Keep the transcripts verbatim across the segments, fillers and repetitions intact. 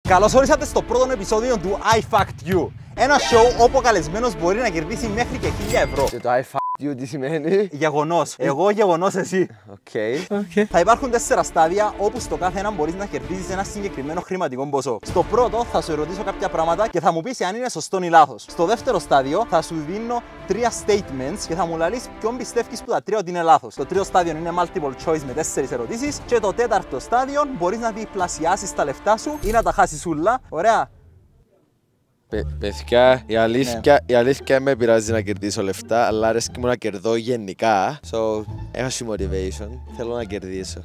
Καλώς ορίσατε στο πρώτο επεισόδιο του I Fact You. Ένα show όπου ο καλεσμένος μπορεί να κερδίσει μέχρι και χίλια ευρώ. Και το I Fact You τι σημαίνει? Γεγονός. Εγώ, γεγονός, εσύ. Okay. Okay. Θα υπάρχουν τέσσερα στάδια όπου στο κάθε ένα μπορείς να κερδίσεις ένα συγκεκριμένο χρηματικό ποσό. Στο πρώτο θα σου ερωτήσω κάποια πράγματα και θα μου πεις αν είναι σωστό ή λάθος. Στο δεύτερο στάδιο θα σου δίνω τρία statements και θα μου λαλείς ποιον πιστεύεις που τα τρία ότι είναι λάθος. Το τρίτο στάδιο είναι multiple choice με τέσσερις ερωτήσεις και το τέταρτο στάδιο μπορείς να διπλασιάσεις τα λεφτά σου ή να τα χάσεις ούλα. Ωραία. Παι, παιδιά, η αλήθεια, ναι. η αλήθεια με πειράζει να κερδίσω λεφτά, αλλά αρέσκει μου να κερδώ γενικά. So, έχω motivation, θέλω να κερδίσω.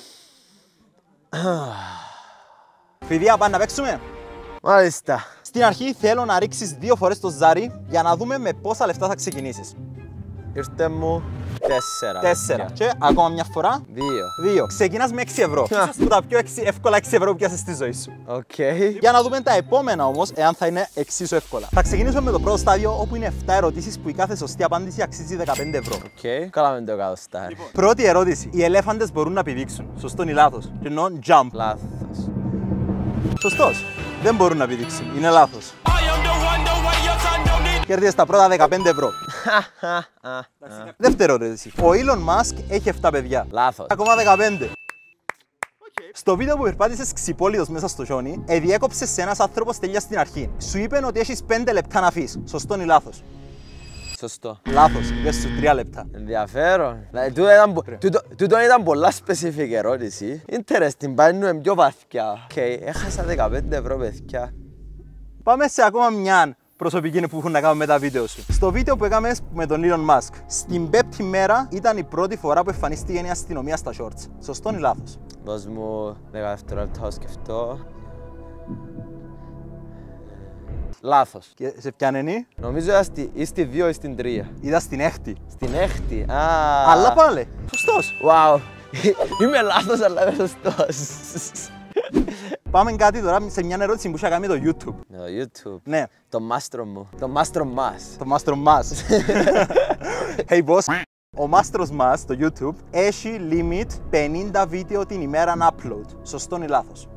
Φιδιά, πάμε να παίξουμε. Μάλιστα. Στην αρχή θέλω να ρίξεις δύο φορές το ζάρι για να δούμε με πόσα λεφτά θα ξεκινήσεις. Ήρθε μου τέσσερα. Τέσσερα. Και ακόμα μια φορά. Δύο. Δύο. Ξεκινάς με έξι ευρώ. Ίσως που τα πιο εύκολα έξι ευρώ που πιάσεις στη ζωή σου. Οκ. Okay. Για να δούμε τα επόμενα όμως, εάν θα είναι εξίσου εύκολα. Θα ξεκινήσουμε με το πρώτο στάδιο, όπου είναι επτά ερωτήσεις που η κάθε σωστή απάντηση αξίζει δεκαπέντε ευρώ. Οκ. Okay. Καλά με το εκατοστάρι. Λοιπόν, πρώτη ερώτηση. Οι ελέφαντες μπορούν να πηδήξουν. Σωστό ή λάθος? Και εννοώ jump. Λάθος. Σωστός. Δεν μπορούν να πηδήξουν. Είναι λάθος. Κέρδισες τα πρώτα δεκαπέντε ευρώ. Δεύτερη ερώτηση. Ο Elon Musk έχει επτά παιδιά. Λάθος. Ακόμα δεκαπέντε. Okay. Στο βίντεο που περπάτησες ξυπόλυτος μέσα στο χιόνι, εδιέκοψες σε ένας άνθρωπος τέλεια στην αρχή. Σου είπε ότι έχεις πέντε λεπτά να αφήσεις. Σωστό ή λάθος? Σωστό. Λάθος. Είπες σου τρία λεπτά. Ενδιαφέρον. Τούτο ήταν πολλά specific ερώτηση. Interesting. Πάνε πιο βαθιά. Οκ. Έχασα δεκαπέντε ευρώ, παιδιά. Πάμε σε ακόμα μια προσωπική που έχουν να κάνουν με τα βίντεο σου. Στο βίντεο που έκαμε με τον Elon Musk, στην πέμπτη μέρα ήταν η πρώτη φορά που εμφανίστηκε η αστυνομία στα shorts. Σωστό ή λάθος? Δώσ' μου δέκα δευτερόλεπτα να σκεφτώ. Λάθος. Και σε ποιαν είναι? Νομίζω ήταν στη, ή στη δύο ή στην τρία. Ήταν στην έκτη. Στην έκτη. Α. Αλλά πάλι. Σωστός. Wow. Είμαι λάθος αλλά είμαι σωστός. Πάμε κάτι τώρα σε μια ερώτηση που είχα κάνει με το YouTube. Με το YouTube. Ναι. Το μάστρο μου. Το μάστρο μας. Το μάστρο μας. Hey boss. Ο μάστρος μας στο YouTube έχει limit πενήντα βίντεο την ημέρα να upload. Σωστό ή λάθος?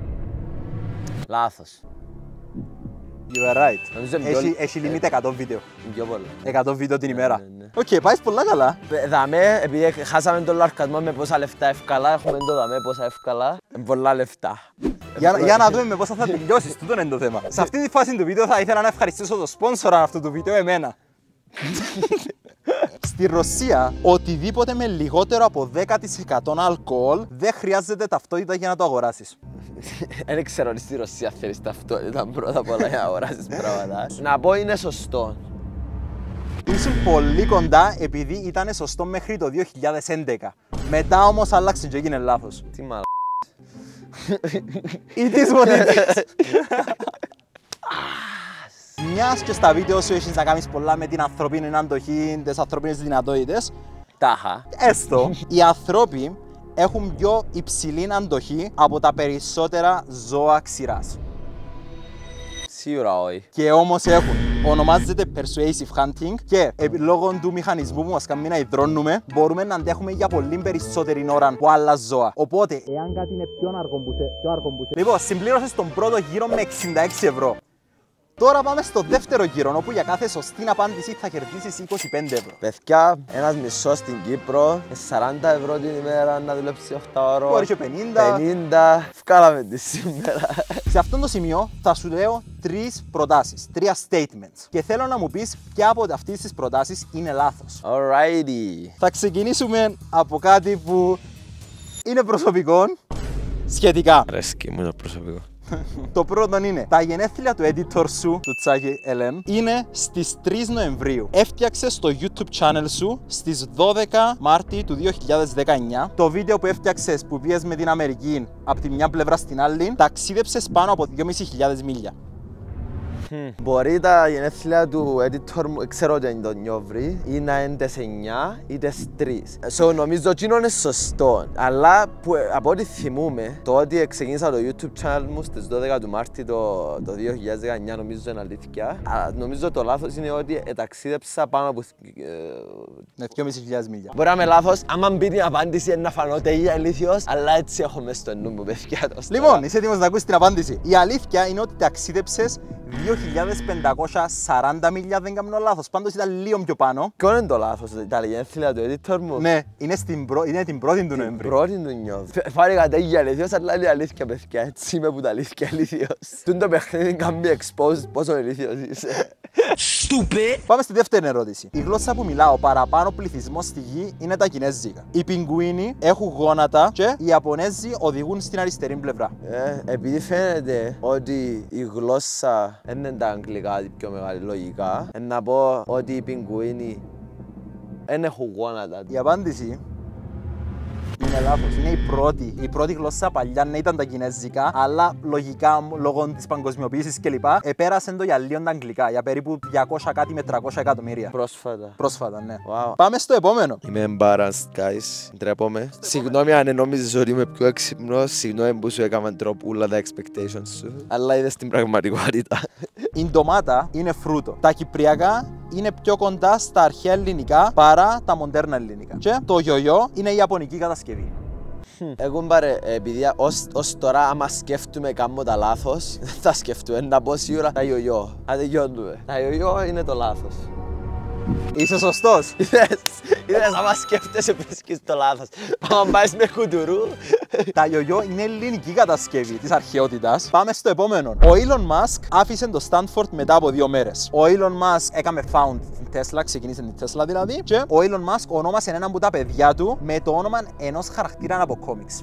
Λάθος. You are right. Έχει, έχει limit εκατό βίντεο. Πιο πολλά. εκατό βίντεο την ημέρα. Ναι, ναι. Οκ, okay, πάεις πολλά καλά. Δαμέ, επειδή χάσαμε τον λαρκασμό με πόσα λεφτά εύκολα, έχουμε το δαμέ πόσα εύκολα. Πολλά λεφτά. Για, για να δούμε με πόσα θα τελειώσεις, τούτο είναι το θέμα. Σε αυτή τη φάση του βίντεο θα ήθελα να ευχαριστήσω το σπόνσορα αυτού του βίντεο, εμένα. Στη Ρωσία, οτιδήποτε με λιγότερο από δέκα τοις εκατό αλκοόλ δεν χρειάζεται ταυτότητα για να το αγοράσεις. Δεν ξέρω αν στη Ρωσία θέλεις ταυτότητα πρώτα απ' όλα για να αγοράσεις πράγματα. Να πω είναι σωστό. Ήσουν πολύ κοντά επειδή ήταν σωστό μέχρι το δύο χιλιάδες έντεκα. Μετά όμως άλλαξε και έγινε λάθος. Τι μαλά. It is what it is. Μιας και στα βίντεο σου έχεις να κάνεις πολλά με την ανθρωπίνη αντοχή, τις ανθρωπίνες δυνατότητες. Τάχα. Έστω, οι άνθρωποι έχουν πιο υψηλή αντοχή από τα περισσότερα ζώα ξηράς. Σίγουρα όχι. Και όμως έχουν. Ονομάζεται persuasive hunting και λόγω του μηχανισμού που μας κάνει να υδρώνουμε, μπορούμε να αντέχουμε για πολύ περισσότερη ώρα από άλλα ζώα. Οπότε, εάν κάτι είναι πιο αργό που σε... Πιο αργό που σε... Λοιπόν, συμπλήρωσες τον πρώτο γύρο με εξήντα έξι ευρώ. Τώρα πάμε στο δεύτερο γύρο, όπου για κάθε σωστή απάντηση θα κερδίσεις είκοσι πέντε ευρώ. Παιδιά, ένας μισός στην Κύπρο, σαράντα ευρώ την ημέρα να δουλέψει οκτώ ώρο. Μπορεί και πενήντα. πενήντα. Βγάλαμε τη σήμερα. Σε αυτό το σημείο θα σου λέω τρεις προτάσεις, τρία statements. Και θέλω να μου πεις ποια από αυτές τις προτάσεις είναι λάθος. Alrighty. Θα ξεκινήσουμε από κάτι που είναι προσωπικό, σχετικά. Αρέσκει μου το προσωπικό. Το πρώτο είναι, τα γενέθλια του editor σου, του Τσάκη Ελέμ, είναι στις τρεις Νοεμβρίου. Έφτιαξες το YouTube channel σου στις δώδεκα Μάρτη του δύο χιλιάδες δεκαεννιά. Το βίντεο που έφτιαξες που πήγες με την Αμερική από τη μια πλευρά στην άλλη, ταξίδεψες πάνω από δυόμισι χιλιάδες μίλια. Mm. Μπορεί τα γενέθλια του editor μου, ξέρω ότι είναι το Νιόβρη, ή να είναι τις εννιά ή τις τρεις. So, νομίζω ότι είναι σωστό. Αλλά που, από ό,τι θυμούμαι, το ότι ξεκίνησα το YouTube channel μου στις δώδεκα του Μάρτη το, το δύο χιλιάδες δεκαεννιά νομίζω είναι αλήθεια. Αλλά νομίζω το λάθος είναι ότι ταξίδεψα πάνω από ναι, δυόμισι χιλιάδες μίλια. Μπορεί να είμαι λάθος, άμα μπει την απάντηση να φανώ τέλεια ηλίθιος, αλλά έτσι έχω μες στο νου μου, παιδιά. Λοιπόν, είσαι έτοιμος να ακούσεις την απάντηση. Η αλήθεια είναι ότι ταξίδεψες δύο χιλιάδες πεντακόσια σαράντα μίλια, δεν κάνω λάθος. Πάντως ήταν λίγο πιο πάνω. Ποιο είναι το λάθος, τα γενέθλια του editor μου? Ναι, είναι, στην προ... είναι την πρώτη του Νοέμβρη. Την πρώτη του Νιόβρη. Φάρηκα τέλεια ηλίθιος, αλλά είναι αλήθεια, παιδιά. Έτσι είμαι που τα αλήθεια ηλίθιος. Τούν το παιχνίδι κάνει exposed πόσο ηλίθιος είσαι. Stupid. Πάμε στη δεύτερη ερώτηση. Η γλώσσα που μιλάω παραπάνω πληθυσμό στη γη είναι τα κινέζικα. Οι πιγκουίνοι έχουν γόνατα και οι Ιαπωνέζοι οδηγούν στην αριστερή πλευρά. Ε, επειδή φαίνεται ότι η γλώσσα δεν είναι τα αγγλικά η πιο μεγάλη λογικά, να πω ότι οι πιγκουίνοι δεν έχουν γόνατα. Η απάντηση είναι λάθος. Είναι η πρώτη. Η πρώτη γλώσσα παλιά ναι, ήταν τα κινέζικα, αλλά λογικά λόγω της παγκοσμιοποίησης κλπ. Επέρασαν το για λίγο τα αγγλικά, για περίπου διακόσια κάτι με τριακόσια εκατομμύρια. Πρόσφατα. Πρόσφατα, ναι. Wow. Πάμε στο επόμενο. Είμαι embarrassed, guys. Ντρέπομαι. Συγγνώμη αν νόμιζες ότι είμαι πιο έξυπνος, συγγνώμη που σου έκαναν τρόπουλα τα expectations σου, αλλά είδες την πραγματικότητα. Η ντομάτα είναι φρούτο. Τα κυπριακά είναι πιο κοντά στα αρχαία ελληνικά παρά τα μοντέρνα ελληνικά. Και το γιογιό είναι η ιαπωνική κατασκευή. Εγώ μπαρε, επειδή ως, ως τώρα άμα σκέφτομαι κάνω τα λάθος, δεν θα σκέφτομαι να πω σίγουρα τα γιογιό. Αδεγιώνουμε. Τα γιογιό είναι το λάθος. Είσαι σωστός. Είδες, είδες άμα σκέφτεσαι βρίσκεις το λάθος. Άμα πάεις με κουτουρού. Τα γιογιό είναι ελληνική κατασκευή της αρχαιότητας. Πάμε στο επόμενο. Ο Elon Musk άφησε το Stanford μετά από δύο μέρες. Ο Elon Musk έκαμε found την Tesla, ξεκίνησε την Tesla δηλαδή. Και ο Elon Musk ονόμασε έναν από τα παιδιά του με το όνομα ενός χαρακτήρα από κόμιξ.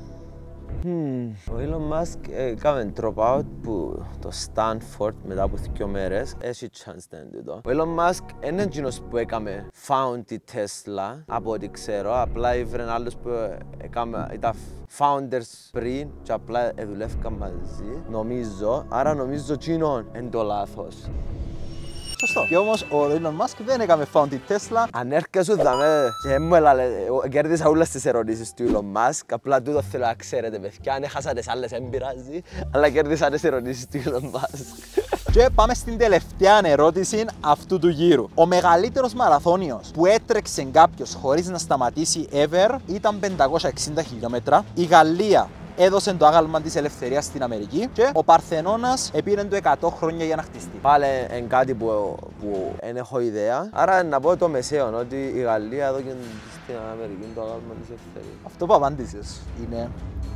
Hmm. Ο Elon Musk έκαμε drop out που το Stanford μετά από δύο μέρες. Έχει chance να είναι τούτο. Ο Elon Musk είναι εκείνος που έκαμε found τη Tesla από ό,τι ξέρω. Απλά ήβρεν άλλους που έκαμε, ήταν founders πριν και απλά δουλεύκαν μαζί. Νομίζω, άρα νομίζω εκείνον είναι το λάθος. Σωστό. Και όμως ο Elon Musk δεν έκαμε found τη Tesla. Αν έρχεσαι δαμέ και μου έλαλε, κέρδισα όλες τις ερωτήσεις του Elon Musk, απλά τούτο θέλω να ξέρετε παιδιά, αν έχασα τις άλλες δεν πειράζει, αλλά κέρδισα τις ερωτήσεις του Elon Musk. Και πάμε στην τελευταία ερώτηση αυτού του γύρου. Ο μεγαλύτερος μαραθώνιος που έτρεξε κάποιος χωρίς να σταματήσει ever ήταν πεντακόσια εξήντα χιλιόμετρα. Η Γαλλία έδωσε το άγαλμα της ελευθερίας στην Αμερική και ο Παρθενώνας επήρε το εκατό χρόνια για να χτιστεί. Πάλι είναι κάτι που, που δεν έχω ιδέα. Άρα να πω το μεσαίο, ότι η Γαλλία έδωσε στην Αμερική το άγαλμα της ελευθερίας. Αυτό που απάντησες είναι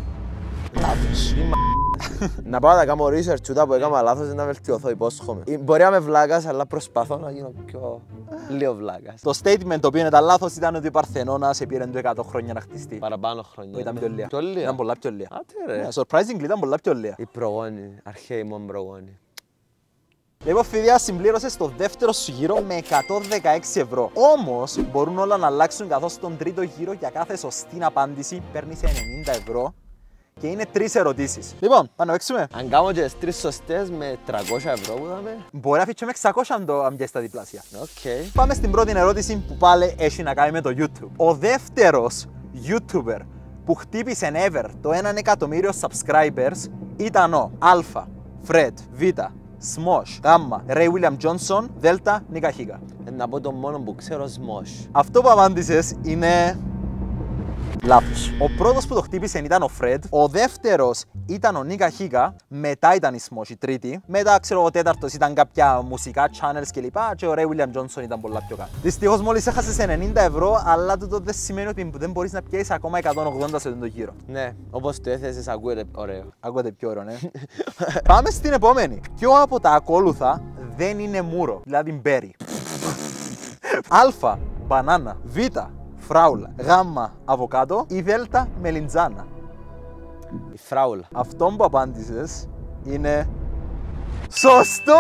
λάθος. Να πάω να κάνω research, ούτα που έκανα λάθος να βελτιωθώ, υπόσχομαι. Μπορεί να είμαι βλάκας, αλλά προσπαθώ να γίνω πιο λίγο βλάκας. Το statement το οποίο ήταν λάθος ήταν ότι ο Παρθενώνας επήρε το εκατό χρόνια να χτιστεί. Παραπάνω χρόνια. Ήταν πιο λίγα. Πιο λίγα. Ήταν πολλά πιο λίγα. Άτε ρε. Surprisingly ήταν πολλά πιο λίγα. Οι προγόνοι, αρχαίοι μου προγόνοι. Λοιπόν, φίδια, συμπλήρωσες το δεύτερο σου γύρο με εκατόν δεκαέξι ευρώ. Όμως, μπορούν όλα να αλλάξουν καθώς στον τρίτο γύρο για κάθε σωστή απάντηση παίρνεις ενενήντα ευρώ. Και είναι τρεις ερωτήσεις. Λοιπόν, πάμε να παίξουμε. Αν κάνω και τις τρεις σωστές με τριακόσια ευρώ που δάμε. Μπορεί να αφήσουμε εξακόσια αν το πιέσεις τα διπλάσια. Okay. Πάμε στην πρώτη ερώτηση που πάλι έχει να κάνει με το YouTube. Ο δεύτερος YouTuber που χτύπησε ever το ένα εκατομμύριο subscribers ήταν ο Α. Fred, Β. Smosh, Γ. Ray William Johnson, Δ. Νίκα Χίκα. Να πω το μόνο που ξέρω, Smosh. Αυτό που απάντησες είναι λάθος. Ο πρώτος που το χτύπησε ήταν ο Fred, ο δεύτερος ήταν ο Νίκα Χίκα, μετά ήταν η Smosh η τρίτη, μετά ξέρω ο τέταρτος ήταν κάποια μουσικά channels κλπ. Και ο Ray William Johnson ήταν πολλά πιο κάτω. Δυστυχώς μόλις έχασες ενενήντα ευρώ, αλλά τούτο δεν σημαίνει ότι δεν μπορείς να πιέσεις ακόμα εκατόν ογδόντα σε τον γύρο. Ναι, όπως το έθεσες ακούγεται ωραίο. Ακούγεται πιο ωραίο, ναι. Πάμε στην επόμενη. Ποιο από τα ακόλουθα δεν είναι μούρο, δηλαδή μπέρι? Α. Μπανάνα. Β. Φράουλα. Γ. Αβοκάτο ή Δ. Μελιτζάνα. Η φράουλα. Αυτό που απάντησες είναι σωστό!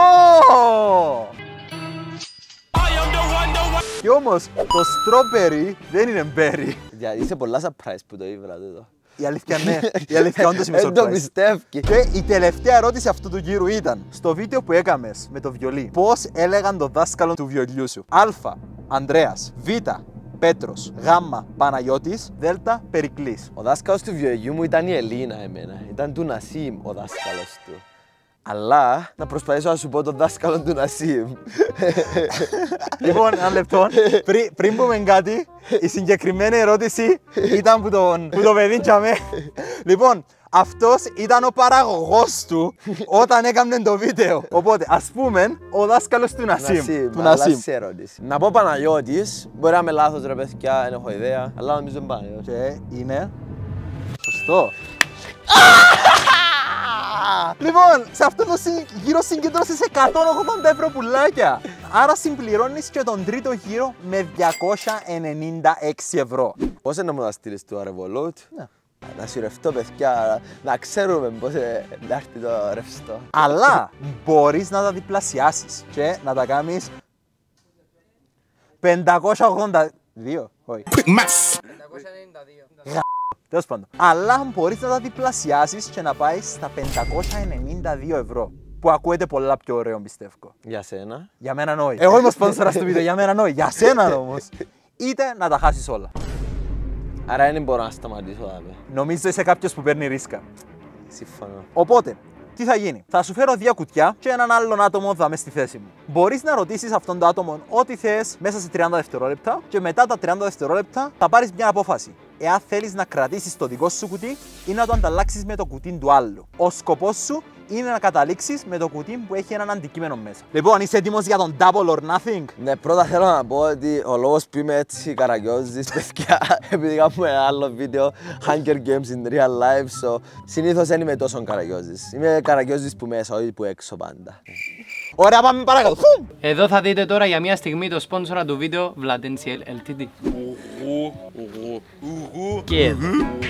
Κι όμως το strawberry δεν είναι berry. Δηλαδή είσαι πολλά surprise που το ήβρα τούτο. Η αλήθεια ναι, η αλήθεια όντως είμαι Δεν το surprised. πιστεύει. Και η τελευταία ερώτηση αυτού του γύρου ήταν στο βίντεο που έκαμες με το βιολί. Πώς έλεγαν το δάσκαλο του βιολιού σου? Α. Ανδρέας. Β. Πέτρος. Γ. Παναγιώτης. Δ. Περικλής. Ο δάσκαλος του βιολογιού μου ήταν η Ελίνα εμένα. Ήταν του Νασίμ ο δάσκαλος του. Αλλά να προσπαθήσω να σου πω τον δάσκαλο του Νασίμ. Λοιπόν, ένα λεπτό. Πρι, πριν πούμε κάτι, η συγκεκριμένη ερώτηση ήταν που, τον, που το παιδί τσάμε. Λοιπόν, αυτός ήταν ο παραγωγός του όταν έκαμε το βίντεο. Οπότε, ας πούμε, ο δάσκαλος του Νασίμ. Του Νασίμ. ερώτηση. Να πω Παναγιώτης, μπορεί να είμαι λάθος ρε παιδιά, δεν έχω ιδέα, αλλά νομίζω είναι Παναγιώτης. Και είναι σωστό. Λοιπόν, σε αυτό το γύρο συγκεντρώσεις εκατόν ογδόντα ευρώ πουλάκια. Άρα συμπληρώνεις και τον τρίτο γύρο με διακόσια ενενήντα έξι ευρώ. Πώς είναι να μου τα στείλεις του Revolut? Ναι. Να σιρευτώ παιδιά, να ξέρουμε πώς ε, να έρθει το ρευστό. Αλλά μπορείς να τα διπλασιάσεις και να τα κάνεις πεντακόσια ογδόντα δύο. Όχι. πεντακόσια ενενήντα δύο. Τέλος πάντων. Αλλά μπορείς να τα διπλασιάσεις και να πάει στα πεντακόσια ενενήντα δύο ευρώ. Που ακούεται πολλά πιο ωραίο, πιστεύω. Για σένα. Για μένα όχι. Εγώ είμαι ο σπόνσορας του βίντεο, για μένα όχι. Για σένα όμως. Είτε να τα χάσεις όλα. Άρα δεν μπορώ να σταματήσω δάμε. Νομίζω είσαι κάποιος που παίρνει ρίσκα. Συμφωνώ. Οπότε, τι θα γίνει? Θα σου φέρω δύο κουτιά και έναν άλλον άτομο θα είμαι στη θέση μου. Μπορείς να ρωτήσεις αυτόν τον άτομο ό,τι θες μέσα σε τριάντα δευτερόλεπτα και μετά τα τριάντα δευτερόλεπτα θα πάρεις μια απόφαση. Εάν θέλεις να κρατήσεις το δικό σου κουτί ή να το ανταλλάξεις με το κουτί του άλλου. Ο σκοπός σου είναι να καταλήξεις με το κουτί που έχει έναν αντικείμενο μέσα. Λοιπόν, είσαι έτοιμος για τον double or nothing? Ναι, πρώτα θέλω να πω ότι ο λόγος που είμαι έτσι καραγκιόζης, παιδιά, επειδή κάνουμε ένα άλλο βίντεο Hunger Games in real life, so συνήθως δεν είμαι τόσο καραγκιόζης. Είμαι καραγκιόζης που μέσα, όχι που έξω πάντα. Ωραία, πάμε παρακάτω. Εδώ θα δείτε τώρα για μια στιγμή το σπόνσορα του βίντεο Vladensiel ελ τι ντι. Και εδώ.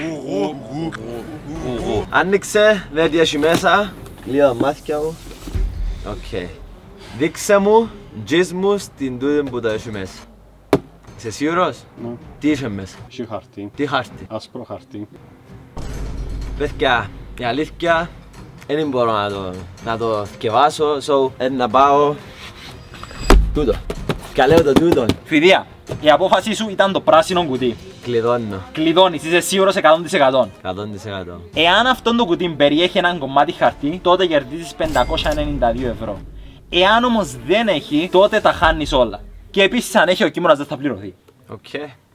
Άνοιξε, δεν τι έχει μέσα. Λίγο τα μάτια μου. Οκ. Δείξε μου, τζις μου στην τούτη που το έχει μέσα. Είσαι σίγουρος? Ναι. Τι είχε μέσα? Έχει χαρτί. Τι χάρτη? Άσπρο χαρτί. Παιδιά, η αλήθεια δεν μπορώ να το, να το θκευάσω, so είναι να πάω τούτο. Και λέω το τούτο. Φιδία, η απόφαση σου ήταν το πράσινο κουτί. Κλειδώνω. Κλειδώνεις, είσαι σίγουρος εκατό τοις εκατό. εκατό τοις εκατό. Εάν αυτό το κουτί περιέχει έναν κομμάτι χαρτί, τότε κερδίζεις πεντακόσια ενενήντα δύο ευρώ. Εάν όμως δεν έχει, τότε τα χάνεις όλα. Και επίσης αν έχει ο κείμενος δεν θα πληρωθεί. Οκ.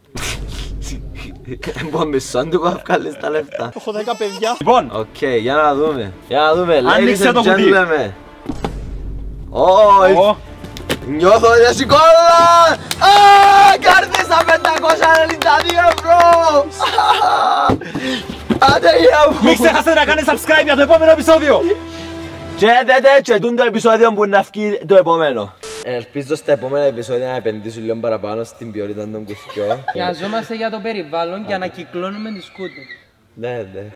Εμπό μισόν του που βγάλεις τα λεφτά. Έχω δέκα παιδιά. Λοιπόν, Οκ, για να δούμε. Για να δούμε. Άνοιξε Ladies το and κουτί. gentlemen. Ω, νιώθω ότι έχει κόλλα! Α, κάρδισα πεντακόσια ενενήντα δύο ευρώ! Άντε γεια μου! μην ξεχάσετε να κάνετε subscribe για το επόμενο επεισόδιο. Και δέτε και τούν το επεισόδιο που να βγει το επόμενο. Ελπίζω στα επόμενα επεισόδια να επενδύσουν λίγο παραπάνω στην ποιότητα των κουθιών. Νοιαζόμαστε για το περιβάλλον και ανακυκλώνουμε τις σκούτερ. Ναι, ναι.